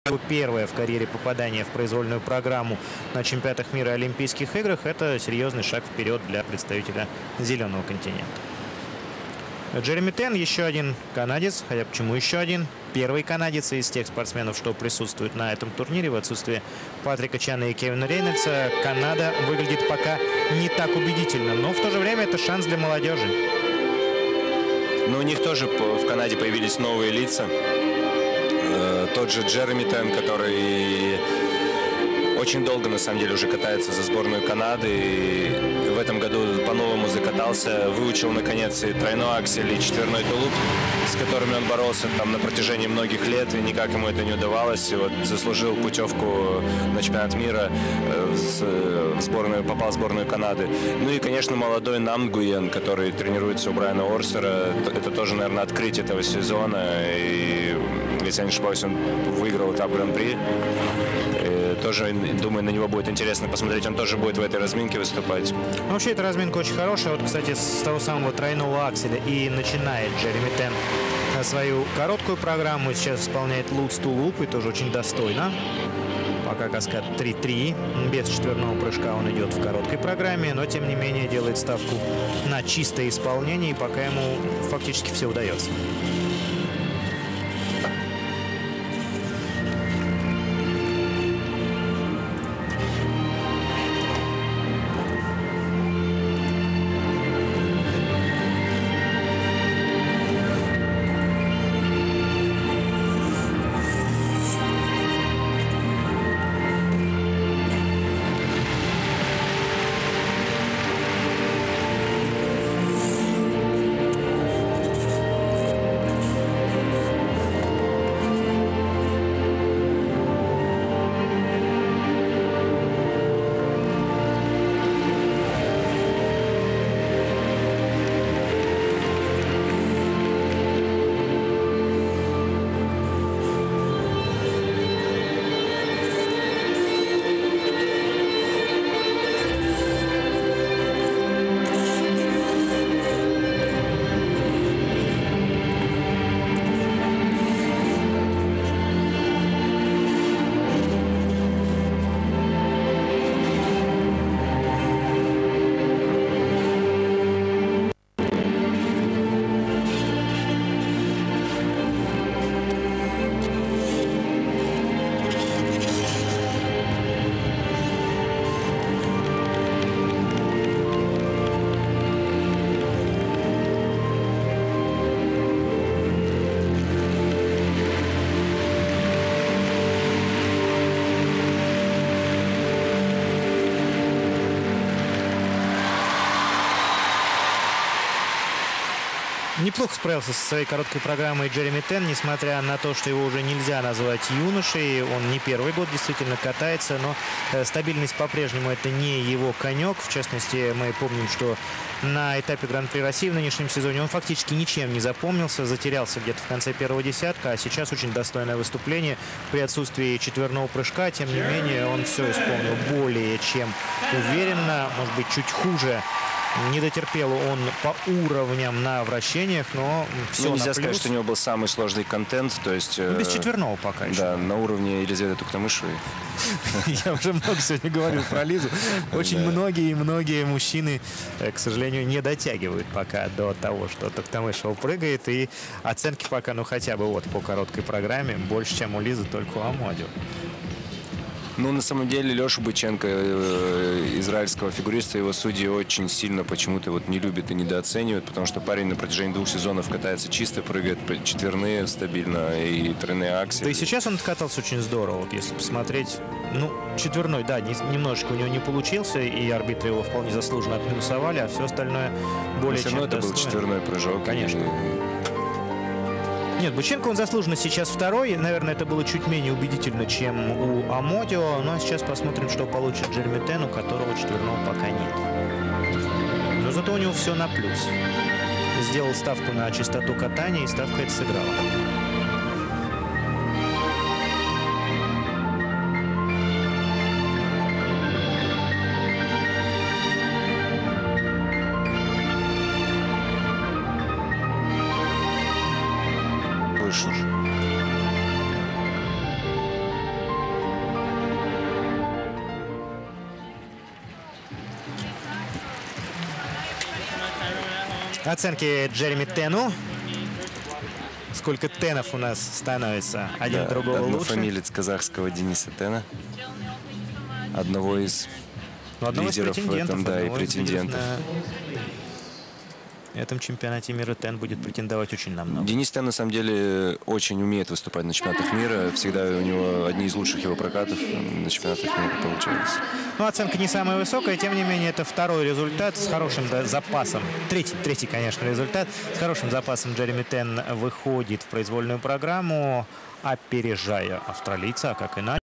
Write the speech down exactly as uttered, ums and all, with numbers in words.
Первое в карьере попадание в произвольную программу на чемпионатах мира и Олимпийских играх – это серьезный шаг вперед для представителя зеленого континента. Джереми Тен, еще один канадец, хотя почему еще один? Первый канадец из тех спортсменов, что присутствуют на этом турнире в отсутствии Патрика Чана и Кевина Рейнольдса. Канада выглядит пока не так убедительно, но в то же время это шанс для молодежи. Но у них тоже в Канаде появились новые лица. Тот же Джереми Тен, который очень долго, на самом деле, уже катается за сборную Канады. И в этом году по-новому закатался, выучил, наконец, и тройной аксель, и четверной тулуп, с которыми он боролся там на протяжении многих лет, и никак ему это не удавалось. И вот заслужил путевку на чемпионат мира, в сборную, попал в сборную Канады. Ну и, конечно, молодой Нам Гуен, который тренируется у Брайана Орсера. Это тоже, наверное, открытие этого сезона. И, если я не ошибаюсь, он выиграл этап Гран-при. Тоже, думаю, на него будет интересно посмотреть. Он тоже будет в этой разминке выступать. Ну, вообще, эта разминка очень хорошая. Вот, кстати, с того самого тройного акселя и начинает Джереми Тен свою короткую программу. Сейчас исполняет лутс ту луп, и тоже очень достойно. Пока каскад три три. Без четверного прыжка он идет в короткой программе, но, тем не менее, делает ставку на чистое исполнение, и пока ему фактически все удается. Неплохо справился со своей короткой программой Джереми Тен, несмотря на то, что его уже нельзя назвать юношей. Он не первый год действительно катается, но э, стабильность по-прежнему это не его конек. В частности, мы помним, что на этапе Гран-при России в нынешнем сезоне он фактически ничем не запомнился, затерялся где-то в конце первого десятка, а сейчас очень достойное выступление при отсутствии четверного прыжка. Тем не менее, он все исполнил более чем уверенно, может быть, чуть хуже. Не дотерпел он по уровням на вращениях, но все ну, нельзя на сказать, что у него был самый сложный контент. То есть, без четверного пока еще. Да, на уровне Елизаветы Туктамышевой. Я уже много сегодня говорил про Лизу. Очень многие и многие мужчины, к сожалению, не дотягивают пока до того, что Туктамышева прыгает. И оценки пока, ну хотя бы вот по короткой программе, больше, чем у Лизы, только у Амодио. Ну, на самом деле, Лешу Быченко, э, израильского фигуриста, его судьи очень сильно почему-то вот не любят и недооценивают, потому что парень на протяжении двух сезонов катается чисто, прыгает четверные стабильно и тройные аксели. Да и сейчас он катался очень здорово, вот если посмотреть. Ну, четверной, да, не, немножечко у него не получился, и арбитры его вполне заслуженно отминусовали, а все остальное более чем достойно. это был четверной прыжок. Конечно. Нет, Быченко он заслуженно сейчас второй. Наверное, это было чуть менее убедительно, чем у Амодио. Ну а сейчас посмотрим, что получит Джереми Тен, у которого четверного пока нет. Но зато у него все на плюс. Сделал ставку на чистоту катания, и ставка это сыграла. больше уже. Оценки Джереми Тену. Сколько тенов у нас становится? Один да, другого лучше. Однофамилец казахского Дениса Тена. Одного из ну, одного лидеров из в этом, да, и претендентов. На этом чемпионате мира Тен будет претендовать очень на много. Денис Тен на самом деле очень умеет выступать на чемпионатах мира. Всегда у него одни из лучших его прокатов на чемпионатах мира получается. Ну, оценка не самая высокая, тем не менее, это второй результат с хорошим да, запасом. Третий, третий, конечно, результат. С хорошим запасом Джереми Тен выходит в произвольную программу, опережая австралийца, как иначе.